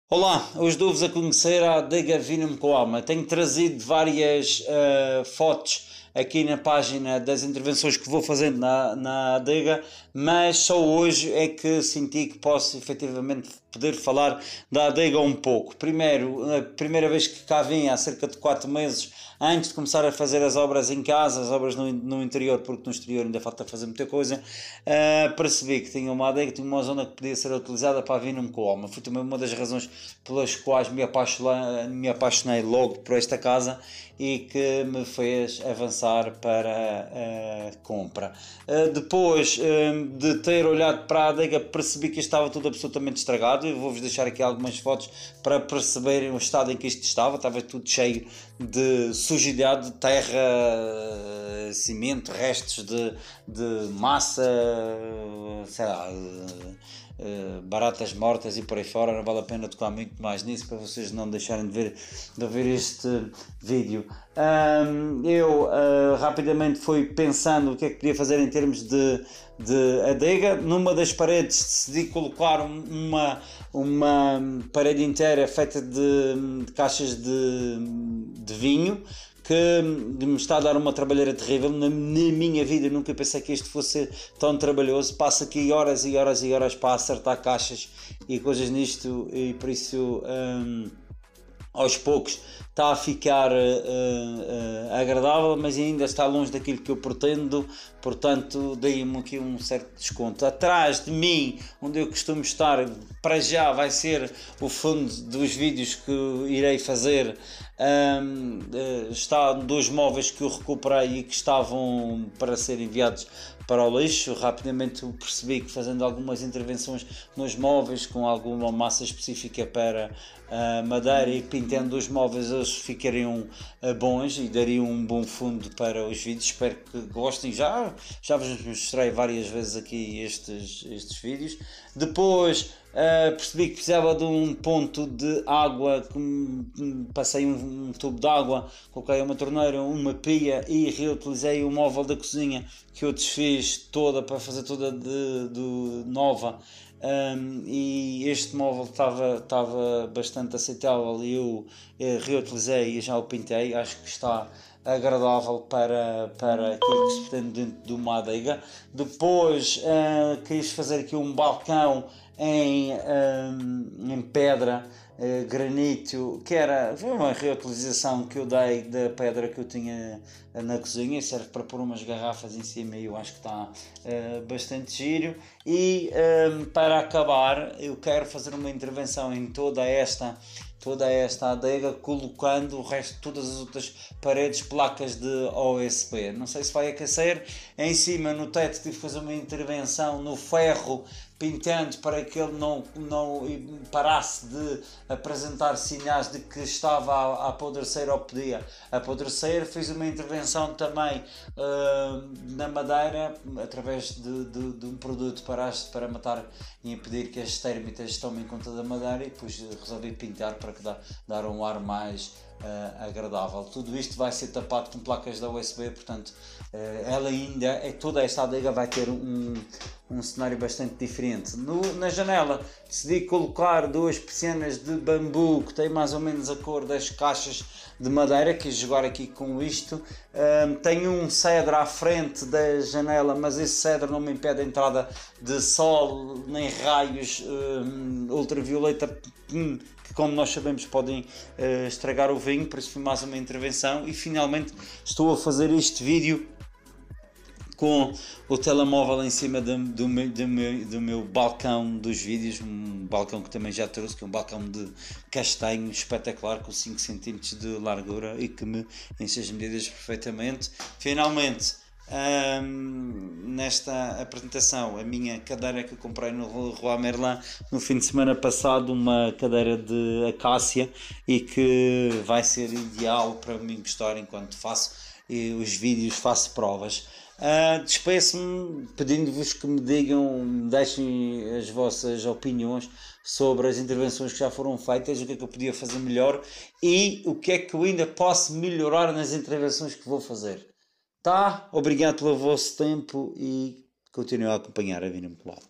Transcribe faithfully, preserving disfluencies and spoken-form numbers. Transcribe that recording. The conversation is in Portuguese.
Olá, hoje dou-vos a conhecer a adega Vinho com Alma. Tenho trazido várias uh, fotos aqui na página das intervenções que vou fazendo na, na adega, mas só hoje é que senti que posso efetivamente poder falar da adega um pouco. Primeiro, a primeira vez que cá vim, há cerca de quatro meses, antes de começar a fazer as obras em casa, as obras no, no interior, porque no exterior ainda falta fazer muita coisa, uh, percebi que tinha uma adega, tinha uma zona que podia ser utilizada para Vinho com Alma. Foi também uma das razões pelas quais me apaixonei, me apaixonei logo por esta casa e que me fez avançar para a compra. Uh, depois uh, de ter olhado para a adega, percebi que estava tudo absolutamente estragado. Eu vou-vos deixar aqui algumas fotos para perceberem o estado em que isto estava. Estava tudo cheio de sujidade, de terra, cimento, restos de, de massa, sei lá, baratas mortas e por aí fora. Não vale a pena tocar muito mais nisso para vocês não deixarem de ver, de ver este vídeo. Um, eu uh, rapidamente fui pensando o que é que podia fazer em termos de, de adega. Numa das paredes decidi colocar uma, uma parede inteira feita de, de caixas de, de vinho, que me está a dar uma trabalheira terrível. Na, na minha vida eu nunca pensei que isto fosse tão trabalhoso. Passo aqui horas e horas e horas para acertar caixas e coisas nisto, e por isso um, aos poucos está a ficar uh, uh, agradável, mas ainda está longe daquilo que eu pretendo, portanto dei-me aqui um certo desconto. Atrás de mim, onde eu costumo estar, para já vai ser o fundo dos vídeos que irei fazer. Um, uh, está dois móveis que eu recuperei e que estavam para ser enviados para o lixo. Rapidamente percebi que, fazendo algumas intervenções nos móveis com alguma massa específica para a uh, madeira e pintando os móveis, eles ficariam uh, bons e dariam um bom fundo para os vídeos. Espero que gostem. Já, já vos mostrei várias vezes aqui estes, estes vídeos. Depois Uh, percebi que precisava de um ponto de água, passei um, um tubo de água, coloquei uma torneira, uma pia e reutilizei o móvel da cozinha que eu desfiz toda para fazer toda de, de nova. Um, e este móvel estava, estava bastante aceitável e eu eh, reutilizei e já o pintei. Acho que está agradável para, para aquilo que se pretende dentro de uma adega. Depois uh, quis fazer aqui um balcão em, um, em pedra, uh, granito, que era foi uma reutilização que eu dei da pedra que eu tinha na cozinha. Serve para pôr umas garrafas em cima e eu acho que está uh, bastante giro. E um, para acabar, eu quero fazer uma intervenção em toda esta toda esta adega, colocando o resto de todas as outras paredes, placas de O S B. Não sei se vai aquecer. Em cima, no teto, tive que fazer uma intervenção no ferro, pintando para que ele não, não parasse de apresentar sinais de que estava a, a apodrecer ou podia apodrecer. Fiz uma intervenção também uh, na madeira, através de, de, de um produto para, para matar e impedir que as térmitas tomem conta da madeira, e depois resolvi pintar para que dá, dar um ar mais Uh, agradável. Tudo isto vai ser tapado com placas da U S B, portanto uh, ela ainda, é, toda esta adega vai ter um, um cenário bastante diferente. No, na janela decidi colocar duas persianas de bambu que têm mais ou menos a cor das caixas de madeira. Quis jogar aqui com isto. Uh, tenho um cedro à frente da janela, mas esse cedro não me impede a entrada de sol nem raios uh, ultravioleta, que, como nós sabemos, podem uh, estragar o vinho. Por isso foi mais uma intervenção. E finalmente estou a fazer este vídeo com o telemóvel em cima do, do, meu, do, meu, do meu balcão dos vídeos, um balcão que também já trouxe, que é um balcão de castanho espetacular, com cinco centímetros de largura e que me enche as medidas perfeitamente. Finalmente, Um, nesta apresentação, a minha cadeira que eu comprei no Leroy Merlin no fim de semana passado, uma cadeira de acácia, e que vai ser ideal para me encostar enquanto faço e os vídeos, faço provas. Uh, despeço-me pedindo-vos que me digam, me deixem as vossas opiniões sobre as intervenções que já foram feitas, o que é que eu podia fazer melhor e o que é que eu ainda posso melhorar nas intervenções que vou fazer. Tá? Obrigado pelo vosso tempo e continuem a acompanhar a Vinho com Alma.